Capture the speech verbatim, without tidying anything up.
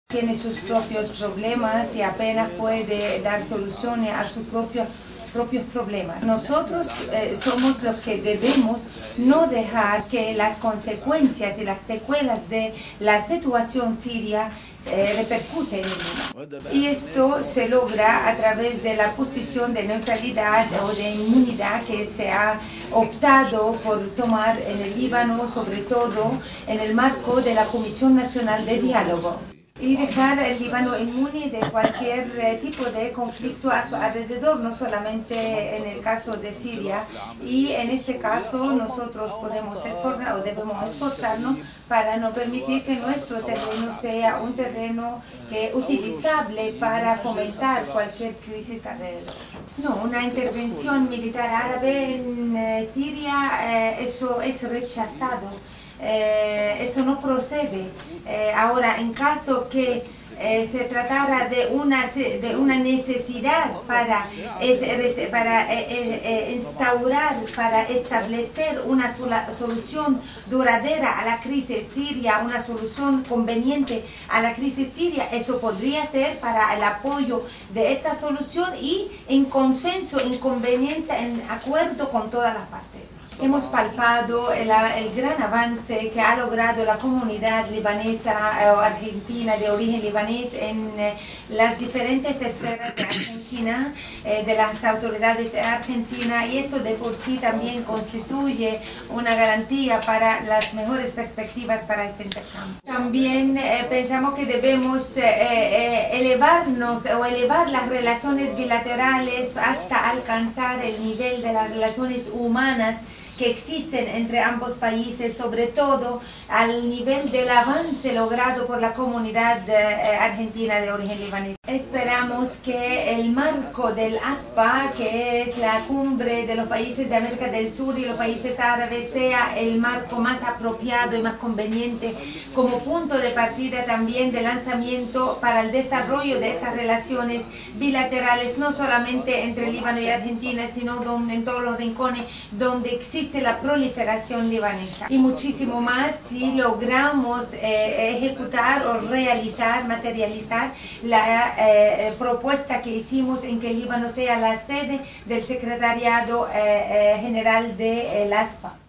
Tiene sus propios problemas y apenas puede dar soluciones a sus propios, propios problemas. Nosotros eh, somos los que debemos no dejar que las consecuencias y las secuelas de la situación siria eh, repercuten en Líbano. Y esto se logra a través de la posición de neutralidad o de inmunidad que se ha optado por tomar en el Líbano, sobre todo en el marco de la Comisión Nacional de Diálogo. Y dejar el Líbano inmune de cualquier eh, tipo de conflicto a su alrededor, no solamente en el caso de Siria. Y en ese caso nosotros podemos esforzar o debemos esforzarnos para no permitir que nuestro terreno sea un terreno que, utilizable para fomentar cualquier crisis alrededor. No, una intervención militar árabe en eh, Siria, eh, eso es rechazado. Eh, eso no procede. Eh, ahora, en caso que eh, se tratara de una, de una necesidad para, es, para eh, eh, instaurar, para establecer una sola, solución duradera a la crisis siria, una solución conveniente a la crisis siria, eso podría ser para el apoyo de esa solución y en consenso, en conveniencia, en acuerdo con todas las partes. Hemos palpado el, el gran avance que ha logrado la comunidad libanesa o argentina de origen libanés en eh, las diferentes esferas de Argentina, eh, de las autoridades argentinas, y esto de por sí también constituye una garantía para las mejores perspectivas para este intercambio. También eh, pensamos que debemos eh, eh, elevarnos o elevar las relaciones bilaterales hasta alcanzar el nivel de las relaciones humanas que existen entre ambos países, sobre todo al nivel del avance logrado por la comunidad eh, argentina de origen libanés. Esperamos que el marco del ASPA, que es la cumbre de los países de América del Sur y los países árabes, sea el marco más apropiado y más conveniente como punto de partida también de lanzamiento para el desarrollo de estas relaciones bilaterales, no solamente entre Líbano y Argentina, sino donde, en todos los rincones donde existe la proliferación libanesa. Y muchísimo más si logramos eh, ejecutar o realizar, materializar la eh, propuesta que hicimos en que el Líbano sea la sede del Secretariado eh, eh, General del ASPA.